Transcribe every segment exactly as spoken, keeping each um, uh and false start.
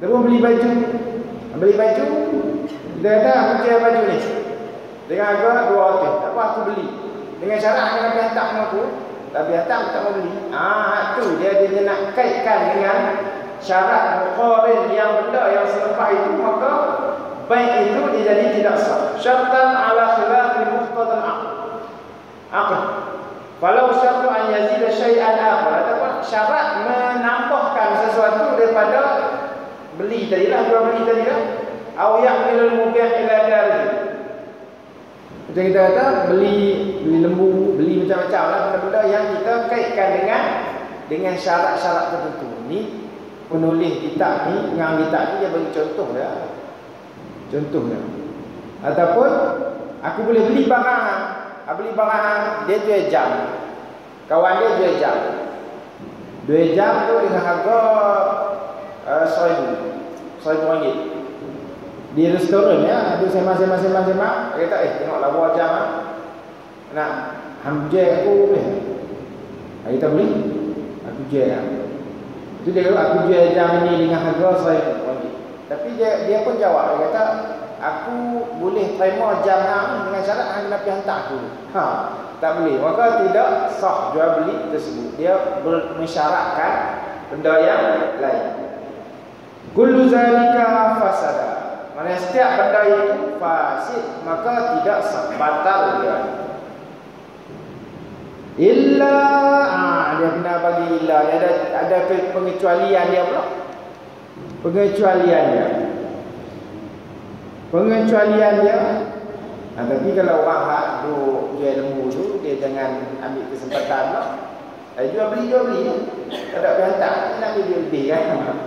Dia pun beli baju. Beli baju, dia kata aku jual baju ni dengan harga dua ratus. Tak apa, aku beli. Dengan syarat hanya Nabi hantar sama aku. Nabi hantar aku tak mau beli. Ah, tu dia dia nak kaitkan dengan syarat muqarin yang benda yang selepas itu, maka baik itu dia jadi tidak sah. Syartan ala khilaf muqtadal aqd. Aqd. Walau syartu an yazida syai'an akhar, ataupun syarat menambahkan sesuatu daripada beli tadilah, jual beli tadilah, au ya'milul mubih ila darih. Macam kita kata beli beli lembu, beli macam-macam lah benda-benda yang kita kaitkan dengan dengan syarat-syarat tertentu. Ni penulis kitab ni, ngang kitab ni dia bagi contoh dia. Contoh dia. Ataupun aku boleh beli barang, aku beli barang dia jual jam. Kawan dia jual jam. Dua jam tu dengan harga Uh, seribu seribu ringgit di restoran ya, dia semak-semak-semak-semak, dia kata eh tengoklah buah jam lah. Nak hamjai aku boleh? Kita beli, aku jual lah. Itu dia kata aku jual jam ini dengan harga seribu ringgit. Tapi dia, dia pun jawab, dia kata aku boleh terima jam hang dengan syarat hang nak pergi hantar aku. Ha, tak boleh. Maka tidak sah jual beli tersebut. Dia mensyaratkan benda yang lain. Kullu zalika fasada. Maksudnya setiap benda itu fasid, maka tidak sah, batal dia. Illa, ah dia kena bagi illa, dia ada ada pengecualian dia pula. Pengecualian dia. Pengecualian dia. Nah, tapi kalau orang hak duk jual lembu tu, dia jangan ambil kesempatan lah. Eh, jual beli jual beli. Tak ada berhantar, nak ambil lebih kan.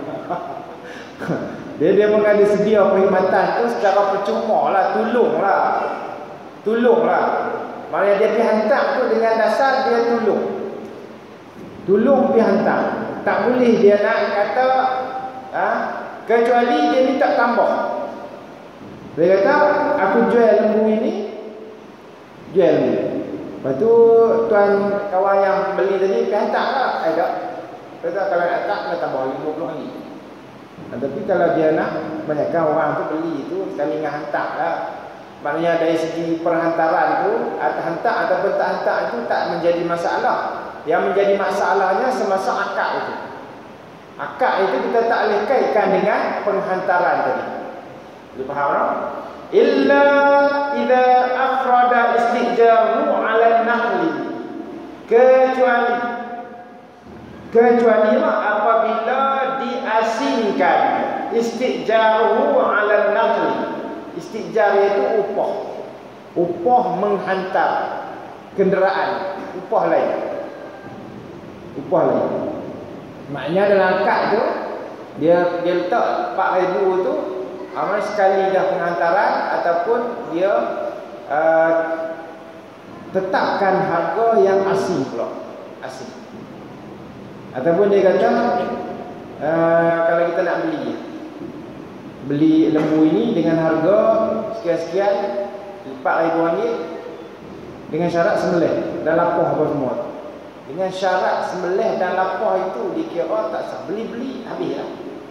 Dia dia pun ada sedia perkhidmatan tu secara percuma lah, tolong lah. Tolong lah. Maknanya dia pergi hantar tu dengan dasar dia tolong. Tolong pergi hantar. Tak boleh dia nak kata ha, kecuali dia minta tambah. Dia kata aku jual lembu ini, jual lembu. Lepas tu tuan kawan yang beli tadi pergi hantar lah. Eh tak. Kata kalau nak hantar kena tambah lima puluh ringgit. Nah, tapi kalau dia nak, banyakkan orang tu beli tu sekali dengan hantar lah. Maknanya dari segi perhantaran tu, hantar ataupun tak hantar itu tak menjadi masalah. Yang menjadi masalahnya semasa akad itu. Akad itu kita tak boleh kaitkan dengan penghantaran tadi. Boleh faham tak? Illa idza afrada istijaru ala naqli. Kecuali Kecuali apabila diasingkan istijaruhu ala naqli. Istijar itu upah. Upah menghantar kenderaan, upah lain. Upah lain. Maknanya dalam akad tu dia dia letak empat ribu tu amal sekali dah penghantaran, ataupun dia uh, tetapkan harga yang asing pula. Asing. Ataupun dia kata uh, kalau kita nak beli Beli lembu ini dengan harga sekian-sekian empat ribu ringgit dengan syarat sembelih dan lapah apa semua. Dengan syarat sembelih dan lapah itu dikira tak sah. Beli-beli habislah.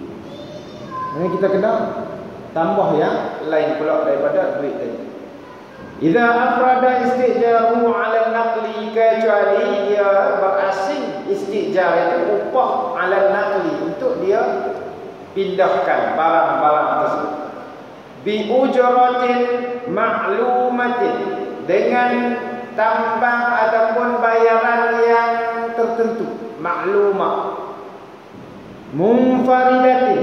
Jadi kita kena tambah yang lain pula daripada duit tadi. Idza afrada istijaru 'ala naqli, kecuali dia berasing istijar itu upah 'ala naqli, untuk dia pindahkan barang-barang tersebut. Bi ujratin ma'lumatin, dengan tambang ataupun bayaran yang tertentu, maklumah. Munfaridatin,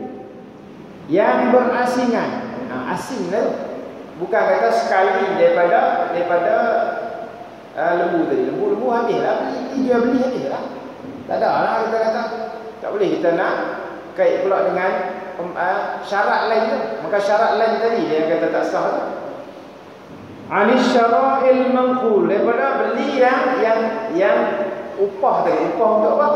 yang berasingan. Nah, asing lah. Bukan kata sekali daripada daripada uh, lembu tadi. Lembu-lembu habislah, beli jual beli habislah. Tak ada lah kita kata. Tak boleh kita nak kait pula dengan um, uh, syarat lain tu. Maka syarat lain tadi dia kata tak sah tu. Anis syara'il manqul, daripada beli yang yang yang upah tadi. Upah untuk apa?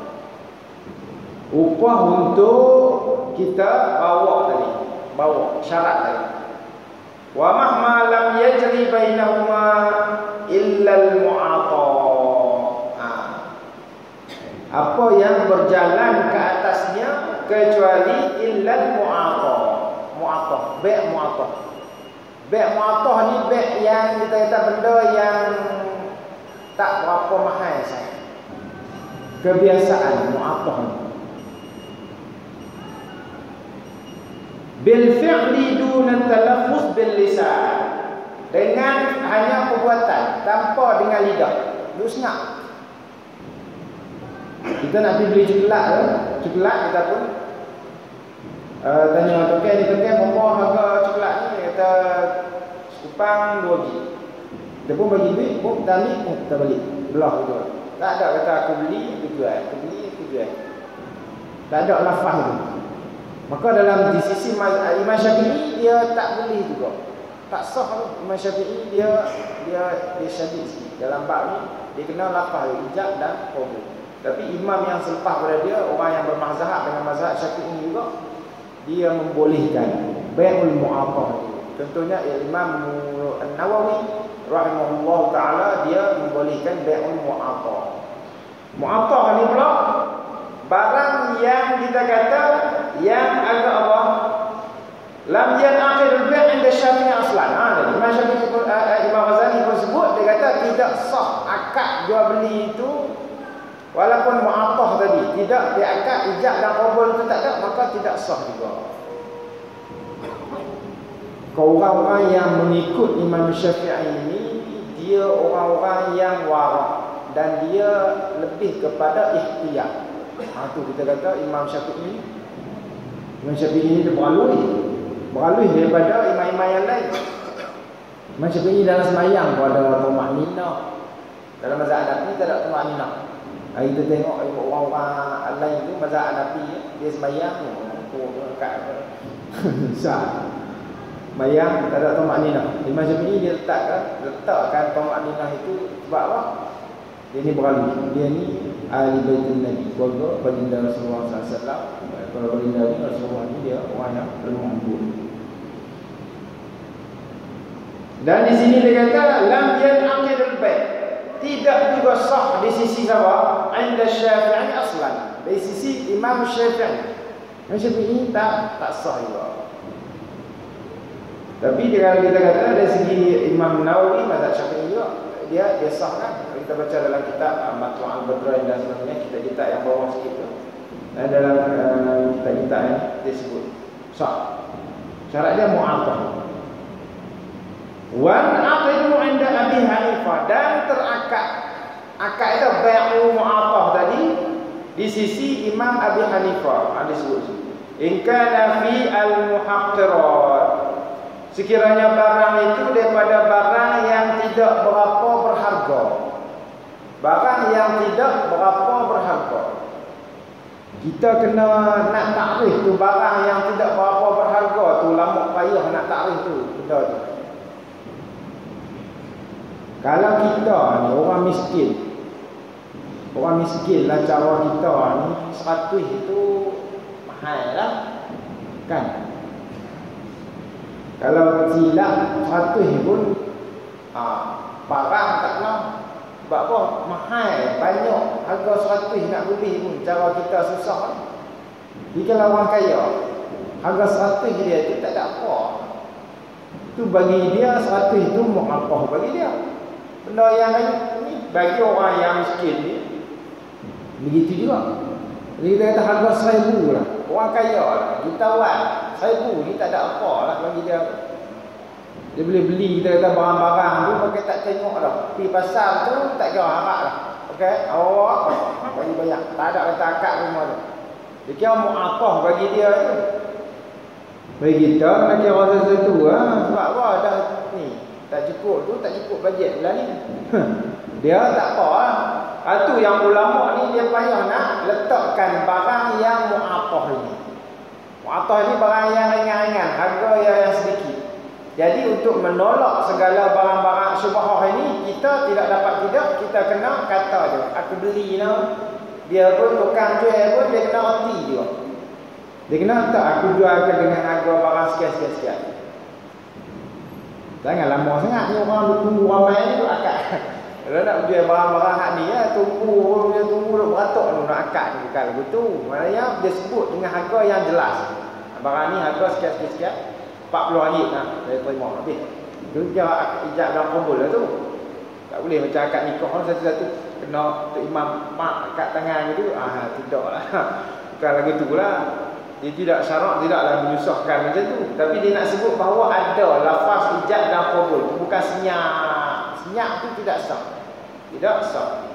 Upah untuk kita bawa tadi. Bawa syarat tadi. Wa mahma lam yajri bainahuma illa al-mu'ata. Ha. Apa yang berjalan ke atasnya kecuali illal mu'athah. Mu'athah, bai' mu'athah. Bai' mu'athah ni bai' yang kita kata benda yang tak berapa mahal sangat. Kebiasaan mu'athah ni. Bil fi'li duna talaffuz bil lisan. Dengan hanya perbuatan tanpa dengan lidah. Lu senang. Kita nak pergi beli coklat ke, coklat kita pun uh, tanya token ni, token berapa harga coklat ni? Kata sekupang dua biji. Kita pun bagi duit, pun kita ambil, pun kita balik. Belah tu. Tak ada kata aku beli, aku jual, aku beli, aku jual. Tak ada lafaz tu. Maka dalam di sisi Imam Syafi'i dia tak boleh juga. Tak sah tu. Imam Syafi'i dia dia dia syadid sikit. Dalam bab ni dia kena lafaz ijab dan qabul. Tapi imam yang selepas pada dia, orang yang bermazhab dengan mazhab Syafi'i juga, dia membolehkan bai'ul mu'athah. Contohnya Imam An-Nawawi rahimahullah taala dia membolehkan bai'ul mu'athah. Mu'athah ni pula barang yang kita kata yang agak apa? Lam yanaqidul bai' 'inda Syafi'i aslan. Ha, Imam Syafi'i pun uh, Imam Ghazali pun sebut, dia kata tidak sah akad jual beli itu walaupun mu'athah tadi tidak diakad ijab dan qabul itu tak ada, maka tidak sah juga. Orang-orang yang mengikut Imam Syafi'i ini dia orang-orang yang warak dan dia lebih kepada ikhtiyar. Ha tu kita kata Imam Syafi'i Imam Syafi'i ini dia beralui beralui daripada imam-imam yang lain. Imam Syafi'i dalam semayang pun ada tumakninah. Dalam mazhab Hanafi tak ada tumakninah. Hari kita tengok orang-orang lain tu mazhab Hanafi dia semayang tu kat besar. Semayang tak ada tumakninah. Imam Syafi'i dia letakkan letakkan tumakninah itu sebab apa? Dia ni beralui. Dia ni ahli baitul Nabi, keluarga baginda Rasulullah sallallahu alaihi wasallam. Kalau baginda ni Rasulullah ni dia orang yang lemah lembut. Dan di sini dia kata lam yanaqidul bai'. Tidak juga sah di sisi siapa? Inda Syafi'i aslan. Dari sisi Imam Syafi'i. Imam Syafi'i tak tak sah juga. Tapi kalau kita kata dari segi Imam Nawawi mazhab Syafi'i juga, dia dia sah kan. Kita baca dalam kitab Matlu' al-Badrain dan sebagainya, kitab-kitab yang bawah sikit tu. Dan dalam uh, kitab-kitab ni dia sebut sah. Syarat dia mu'athah. Wan aqidu 'inda Abi Hanifah, dan terakad. Akad itu bai'u mu'athah tadi di sisi Imam Abi Hanifah ada sebut. In kana fi al-muhaqqirat, sekiranya barang itu daripada barang yang tidak berapa berharga. Barang yang tidak berapa berharga. Kita kena nak takrif tu barang yang tidak berapa berharga tu, lama payah nak takrif tu benda tu. Kalau kita ni orang miskin, orang miskin lah cara kita ni, seratus itu mahal lah kan. Kalau silap seratus pun ah, barang tak kena. Sebab apa? Mahal, banyak. Harga seratus nak beli pun cara kita susah. Jadi kalau orang kaya, harga seratus dia tu tak ada apa. Tu bagi dia seratus itu mu'athah bagi dia. Benda yang lain ni bagi orang yang miskin ni begitu juga. Jadi kita kata harga seribu lah. Orang kaya lah, jutawan, seribu ni tak ada apa lah bagi dia. Dia boleh beli kita kata barang-barang tu pakai tak tengok dah. Pergi pasar tu tak kira harap lah. Okey, awak bagi banyak. Tak ada kata akad rumah tu. Dia kira mu'athah bagi dia tu. Bagi kita nak kira sesuatu lah. Sebab apa dah ni tak cukup tu, tak cukup bajet bulan ni. Dia tak apa lah. Itu yang ulama ni dia payah nak letakkan barang yang mu'athah ni. Mu'athah ni barang yang ringan-ringan, harga yang sedikit. Jadi untuk menolak segala barang-barang syubhah ini, kita tidak dapat tidak, kita kena kata je, aku beli lah. Dia pun tukang jual pun dia kena erti juga. Dia kena tak aku jualkan dengan harga barang sekian-sekian. Jangan lama sangat ni orang tunggu ramai ni tu akak. Kalau nak jual barang-barang hak ni ya, tunggu dia tunggu duk beratok tu nak akad ni kalau begitu. Maknanya dia sebut dengan harga yang jelas. Barang ni harga sekian-sekian empat puluh ringgit nah, saya terima habis. Tu dia ijab dan qabul lah tu. Tak boleh macam akad nikah satu-satu kena tok imam mak kat tangan gitu. Ah tidaklah. Bukan lagi itulah. Dia tidak syarat, tidaklah menyusahkan macam tu. Tapi dia nak sebut bahawa ada lafaz ijab dan qabul. Bukan senyap. Senyap tu tidak sah. Tidak sah.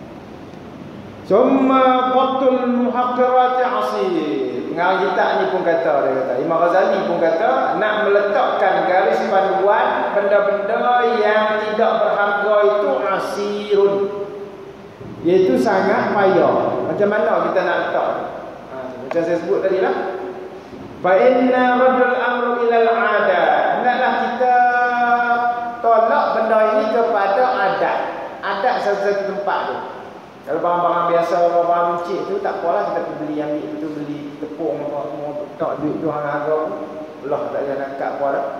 Summa qatul muhaqqirati asir. Pengarang kitab ni pun kata, dia kata Imam Ghazali pun kata nak meletakkan garis panduan benda-benda yang tidak berharga itu asirun, iaitu sangat payah. Macam mana kita nak letak? Ha, macam saya sebut tadi lah. Fa inna raddul amru ilal adat. Hendaklah kita tolak benda ini kepada adat. Adat satu-satu tempat tu. Kalau barang-barang biasa, barang-barang runcit tu tak apalah kita pergi beli, ambil itu beli tepung apa semua, tak duit tu harga Allah tak payah nak kat apa dah.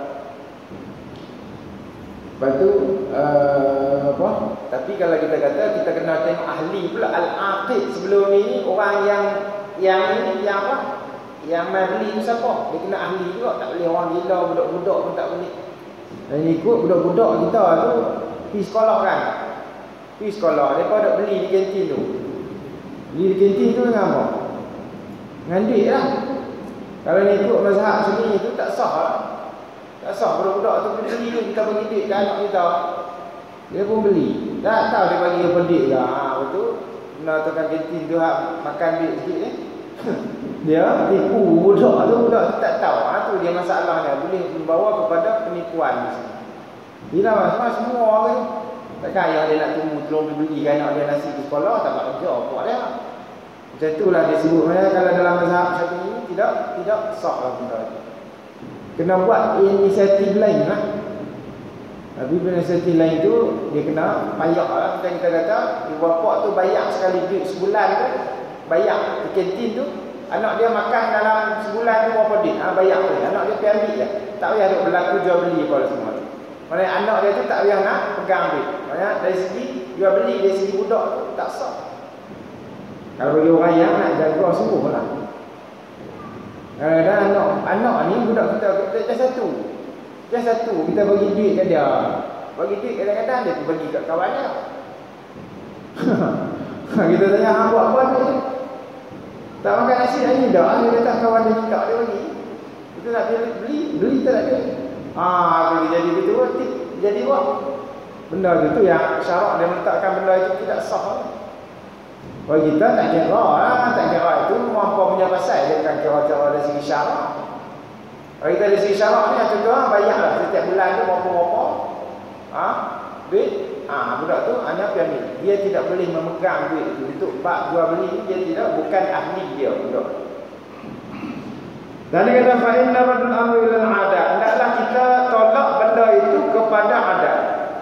Lepas tu uh, apa? Tapi kalau kita kata kita kena tengok ahli pula, al-aqid sebelum ni orang yang yang ini yang apa? Yang mai beli tu siapa? Dia kena ahli juga, tak boleh orang gila budak-budak pun tak boleh. Dan ikut budak-budak kita tu pergi sekolah kan. Pergi sekolah, mereka nak beli di kantin tu. Beli di kantin tu dengan apa? Dengan duit lah. Kalau ni ikut mazhab sini tu tak sah lah. Tak sah budak-budak tu beli tu, kita bagi duit ke anak kita. Dia pun beli. Tak tahu dia bagi apa duit lah. Ha, betul. Kena tukang kantin tu makan duit sikit ni. Dia tipu budak tu, budak tu tak tahu. Ha, tu dia masalahnya. Boleh membawa kepada penipuan di sini. Bila mas, semua tu. Takkan ayah dia nak tunggu tolong beli kan anak dia nasi di sekolah, tak buat kerja apa dia. Macam itulah dia sebut. Kalau dalam mazhab satu ini tidak tidak sah lah benda itu. Kena buat inisiatif lain lah. Tapi inisiatif lain tu dia kena payah lah. Macam kita kata, ibu bapa tu bayar sekali duit sebulan tu, bayar di kantin tu, anak dia makan dalam sebulan tu berapa duit? Ha, bayar tu. Anak dia pergi ambil je. Tak payah duk berlaku jual beli apa semua tu. Maksudnya anak dia tu tak payah nak pegang duit. Maksudnya dari segi jual beli, dari segi budak tu tak sah. Kalau bagi orang yang nak jaga sungguh lah. Kadang-kadang anak, anak ni budak kita, kita satu. Kita satu, kita bagi duit kat dia. Bagi duit kadang-kadang dia tu bagi kat kawan dia. Kita tanya, hang buat apa tu? Tak makan nasi hari ni dah. Dia kata kawan dia minta dia bagi. Kita nak beli, beli tak ada. Ah, ha, jadi begitu jadi buat benda itu yang syarak dia meletakkan benda itu tidak sah. Kalau kita tak kira lah, tak kira itu apa punya pasal dia bukan kira-kira dari segi syarak. Kalau kita dari segi syarak ni contoh bayarlah setiap bulan tu berapa-berapa. Ah, ha? Duit. Ah, ha, budak tu hanya pergi ambil. Dia tidak boleh memegang duit itu untuk bab jual beli, dia tidak bukan ahli dia budak. Dan dia kata fa inna raddul amri ilal adat. Hendaklah kita tolak benda itu kepada adat.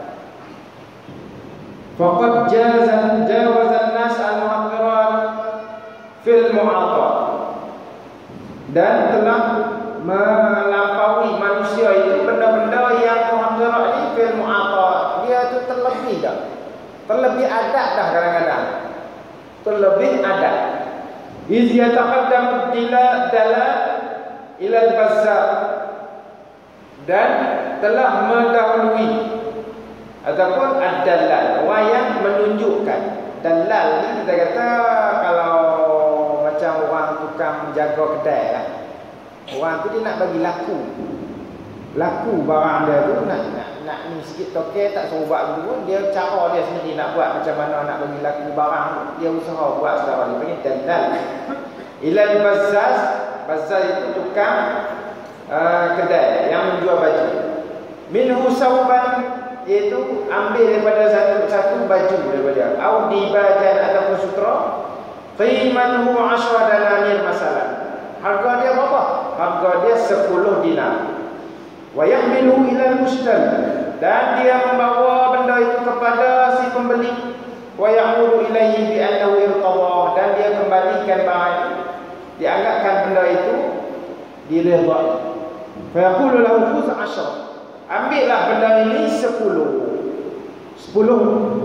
Faqad jazan jawazan nas al-muhaqqirat fil mu'athar. Dan telah melampaui manusia itu benda-benda yang muhaqqirat ni fil mu'athar. Dia tu terlebih dah. Terlebih adat dah kadang-kadang. Terlebih adat. Iz yataqaddamu dila dalat ilal bazzar, dan telah mendahului ataupun ad-dallal, orang yang menunjukkan. Dalal ni kita kata kalau macam orang tukang jaga kedai lah. Orang tu dia nak bagi laku. Laku barang dia tu nak nak, nak ni sikit toke tak suruh buat begitu, dia cara dia sendiri nak buat macam mana nak bagi laku barang tu, dia usaha buat secara dia panggil dalal. Ilal bazzaz, bazzaz itu tukang uh, kedai yang menjual baju. Minhu sauban, iaitu ambil daripada satu satu baju daripada au dibajan ataupun sutra. Qimatuhu ashra dananir masalan. Harga dia berapa? Harga dia sepuluh dinar. Wa yahmilu ila al-mushtari, dan dia membawa benda itu kepada si pembeli. Wa ya'muru ilaihi bi annahu irtadah, dan dia kembalikan barang itu. Dianggapkan benda itu diredai. Fa yaqulu lahu khudh ashra. Ambillah benda ini sepuluh. Sepuluh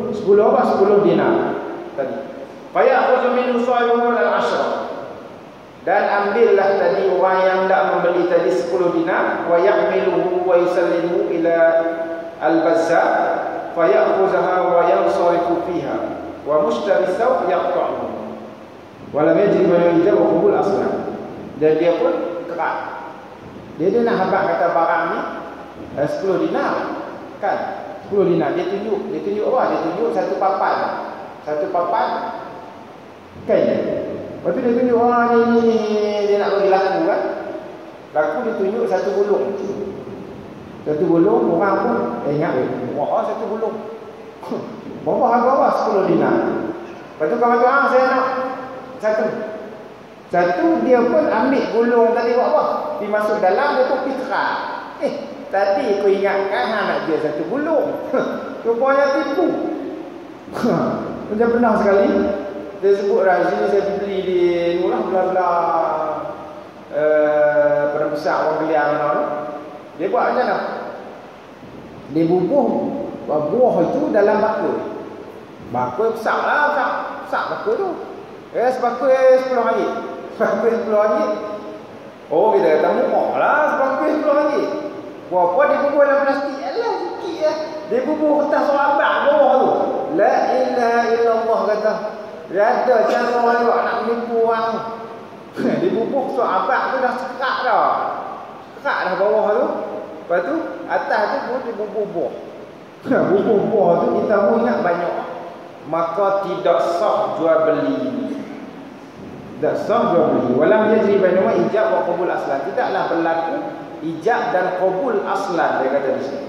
sepuluh apa? sepuluh dinar tadi. Fa ya'khudhu minhu sahibuhu al-'ashra. Dan ambillah tadi orang yang tak membeli tadi sepuluh dinar, wa yahmiluhu wa yusallimu ila al-bazzar fa ya'khudhaha wa yansarifu fiha wa mushtari saw yaqta'u wa lam yajri ma yujab wa qabul aslan. Dan dia pun kerak, dia dia nak habaq kata barang ni eh, sepuluh dinar kan, sepuluh dinar. Dia tunjuk, dia tunjuk apa? Dia tunjuk satu papan, satu papan kan. Lepas tu dia tunjuk orang ni, ni, ni dia nak bagi laku kan. Laku dia tunjuk satu gulung. Satu gulung orang pun eh, ingat weh. Wah, satu gulung. Berapa harga apa? sepuluh dinar. Lepas tu kawan tu, ah, saya nak satu. Satu dia pun ambil gulung tadi buat apa? Pergi masuk dalam, dia pun pergi kerak. Eh, tadi aku ingatkan ha, nak jual satu gulung. Rupanya tipu. Macam pernah sekali dia sebut lah, di sini saya beli di Nulah belah-belah uh, Padang Besar orang Keliang mana tu. Dia buat macam mana? Dia bubuh buah itu dalam bakul. Bakul besar lah, besar, besar bakul tu. Eh, sebakul sepuluh ringgit. Sebakul sepuluh ringgit. Oh, kita kata murah lah sebakul sepuluh ringgit. Berapa dia bubuh dalam plastik? Alah, sikit lah. Dia bubuh kertas sahabat bawah tu. La ilaha illallah kata. Dia ada cara orang nak menipu orang. Dia bubuh sahabat tu dah sekat dah. Sekat dah bawah tu. Lepas tu atas tu pun dia bubuh-bubuh. Bubuh-bubuh tu kita pun ingat banyak. Maka tidak sah jual beli. Tidak sah jual beli. Walam yajri bainahuma ijab wa qabul aslan. Tidaklah berlaku ijab dan qabul aslan, dia kata di sini.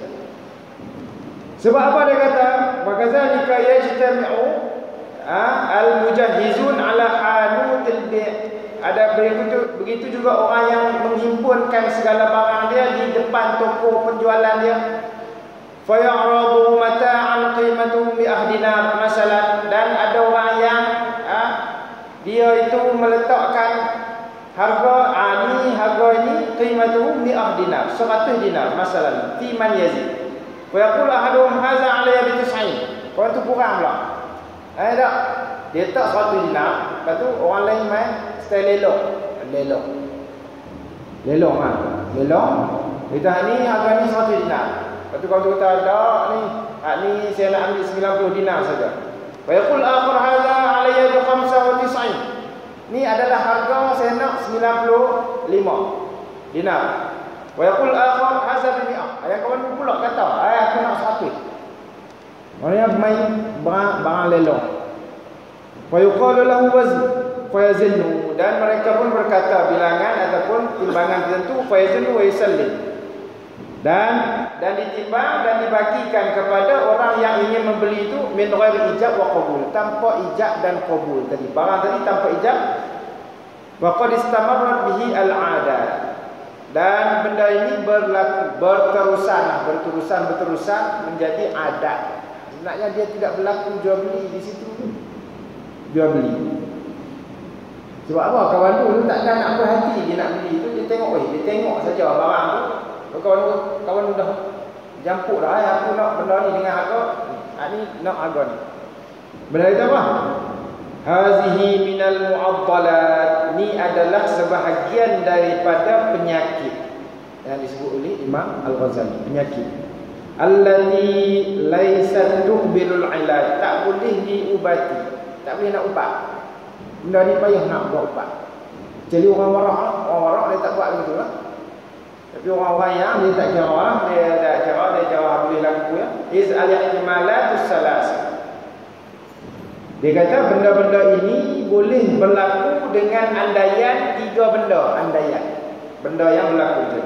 Sebab apa dia kata? Makazalika yajtami'u al-mujahizun ala hanutil bi'. Ada begitu, begitu juga orang yang menghimpunkan segala barang dia di depan toko penjualan dia. Fa ya'radu mata'an qimatuhu mi'ah dinar masalan. Dan ada orang yang ha, dia itu meletakkan harga, ah, ni harga ini qimatuhu mi'ah dinar, seratus dinar masalan fi man yazid. Wa yaqulu ahaduhum hadza 'alayya bi tis'in. Orang tu kurang pula. Eh tak, dia tak seratus dinar. Lepas tu orang lain main style lelok. Lelok Lelok kan, lelok. Kita ni harga ni seratus dinar. Lepas tu kalau tu kata tak ni, hak ni saya nak ambil sembilan puluh dinar saja. Wa yaqul akhar hadza alayya bi khamsah wa tis'in. Ni adalah harga saya nak sembilan puluh lima dinar. Wa yaqul akhar hadza bi mi'ah. Ayat kawan pula kata, "Ai aku nak seratus." Maknanya main barang, barang lelong. Fa yuqalu lahu wazn fa yazillu. Dan mereka pun berkata bilangan ataupun timbangan tertentu, fa yazillu wa yusallim. Dan dan ditimbang dan dibagikan kepada orang yang ingin membeli itu min ghairi ijab wa qabul, tanpa ijab dan qabul. Tadi barang tadi tanpa ijab. Wa qad istamarrat bihi al-'adat. Dan benda ini berlaku berterusan, berterusan berterusan menjadi adat. Sebenarnya dia tidak berlaku jual beli di situ. Jual beli. Sebab apa? Kawan tu tak ada nak berhati dia nak beli tu, dia tengok eh, dia tengok saja barang tu. Kawan tu, kawan tu dah jampuk dah, eh, aku nak benda ni dengan harga ni, nak harga ni. Benda itu apa? Hazihi minal mu'addalat. Ni adalah sebahagian daripada penyakit yang disebut oleh Imam Al-Ghazali, penyakit allati laysat tuqbilul ilaj, tak boleh diubati, tak boleh nak ubat. Benda ni payah nak buat ubat. Jadi orang warak, orang warak dia tak buat begitu lah. Tapi orang-orang yang dia tak kira lah, dia tak kira, dia kira boleh laku ya. Iz al-ihtimalatus salas. Dia kata benda-benda ini boleh berlaku dengan andaian tiga benda, andaian. Benda yang berlaku je.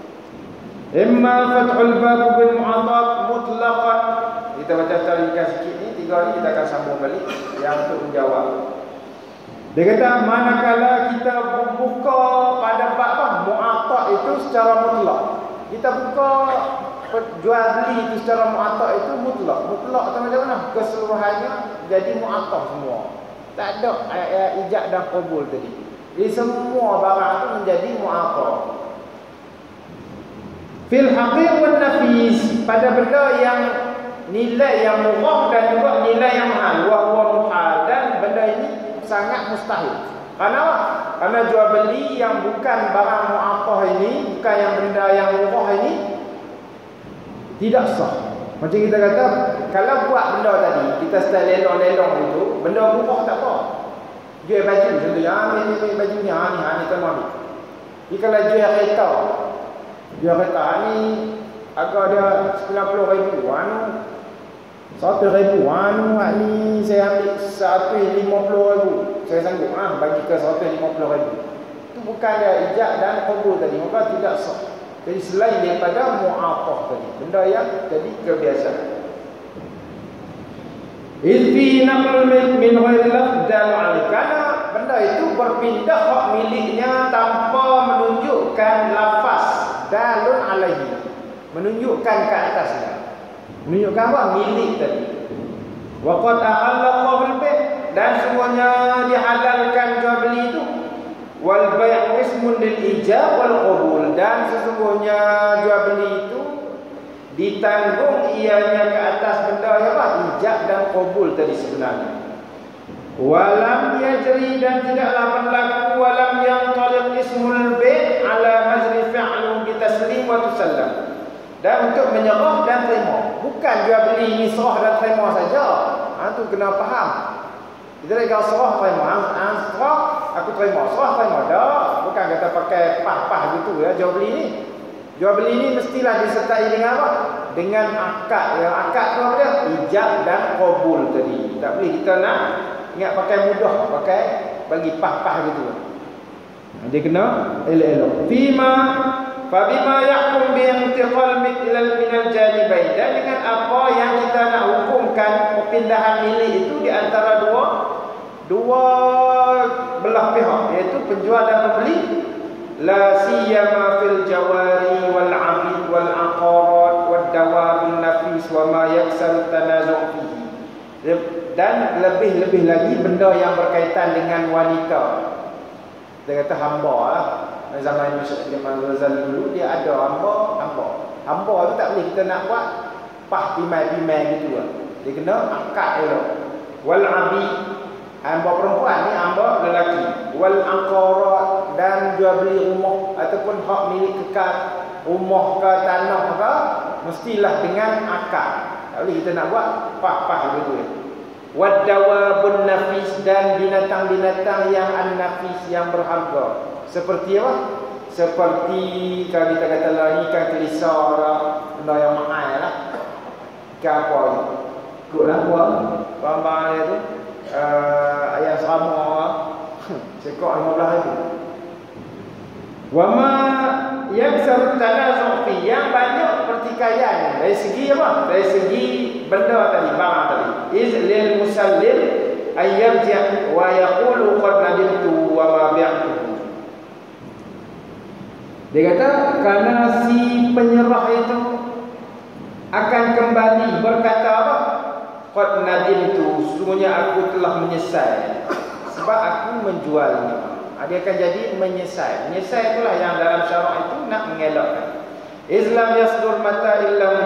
Imma fathul bab bil mu'atab mutlaqan. Kita baca tarikan sikit ni, tiga ni kita akan sambung balik yang untuk menjawab. Dia kata manakala kita buka pada bab apa? Mu'atab itu secara mutlak. Kita buka jual beli itu secara mu'atab itu mutlak. Mutlak atau macam mana? Keseluruhannya jadi mu'atab semua. Tak ada ayat ijab dan qabul tadi. Jadi semua barang itu menjadi mu'atab. Fil haqir wal nafis, pada benda yang nilai yang murah dan juga nilai yang mahal. Wa huwa muhal, dan benda ini sangat mustahil. Karena apa? Karena jual beli yang bukan barang mu'aqqah ini, bukan yang benda yang murah ini, tidak sah. Macam kita kata, kalau buat benda tadi, kita style lelong-lelong itu, benda murah tak apa. Jual baju, contohnya, ah, ni, ni, baju ni, ah, ni, ah, ni, kamu ambil. Ni kalau jual kereta, jual kereta ni, agak ada sembilan puluh ribu, anu, seratus ribu, anu, ni, saya ambil seratus lima puluh ribu. Saya sanggup, ah, bagi ke seratus lima puluh ribu. Itu bukan dia ijab dan qabul tadi, maka tidak sah. Jadi selain daripada mu'aqqah tadi, benda yang jadi kebiasaan. Ilfi naql min ghairi lafz dan karena benda itu berpindah hak miliknya tanpa menunjukkan lafaz dalun alaihi, menunjukkan ke atasnya, menunjukkan apa? Milik tadi. Wa qad ahallallahu al-bay', dan semuanya dihalalkan jual beli itu. Wal bay' ismun lil ijab wal qabul, dan sesungguhnya jual beli itu ditanggung ianya ke atas benda yang apa? Ijab dan qabul tadi sebenarnya. Walam yajri, dan tidaklah berlaku walam yang taliq ismul bay' ala majri fi'lu bi taslim wa tusallam, dan untuk menyerah dan terima, bukan jual beli ini serah dan terima saja. Ha, tu kena faham. Kita kalau serah terima, ha, serah aku terima, serah terima, dah. Bukan kata pakai pah-pah gitu ya jual beli ni. Jual beli ni mestilah disertai dengan apa? Dengan akad. Yang akad tu apa dia? Ijab dan qabul tadi. Tak boleh kita nak ingat pakai mudah, pakai bagi pah-pah gitu. Dia kena elok-elok. Fima fa bima yahkum bi intiqal min al-janibain, dan dengan apa yang kita nak hukumkan perpindahan milik itu di antara dua dua belah pihak, iaitu penjual dan pembeli. La siyama fil jawari wal 'abid wal aqarat wad dawabun nafis wa ma yaksar tanazu' fihi, dan lebih-lebih lagi benda yang berkaitan dengan wanita. Dia kata hamba lah. Zaman Imam Ghazali dulu dia ada hamba, hamba. Hamba tu tak boleh kita nak buat pah pimai-pimai gitu lah. Dia kena akad dulu. Wal 'abid, hamba perempuan ni, hamba lelaki. Wal aqarat, dan jual beli rumah ataupun hak milik kekal, rumah ke tanah ke, mestilah dengan akad. Tak boleh kita nak buat pah-pah gitu ya. Wad dawabun nafis, dan binatang-binatang yang an-nafis, yang berharga. Seperti apa? Seperti kalau kita kata lah ni ikan kelisa lah, benda yang mahal lah. Ikan apa ni? Ikutlah apa? Barang-barang dia tu uh, ayam serama lah. Sekok lima belas ribu. Wama yaksar tanazu' fi, yang banyak pertikaian dari segi apa? Dari segi benda tadi, barang tadi. Iz lil musallim ayyarji' wa yaqulu qad nadimtu wa ma bi'tu. Dia kata kerana si penyerah itu akan kembali berkata apa? Qad nadimtu, sesungguhnya aku telah menyesal sebab aku menjualnya. Dia akan jadi menyesal. Menyesal itulah yang dalam syarak itu nak mengelakkan. Islam yasdur mata illa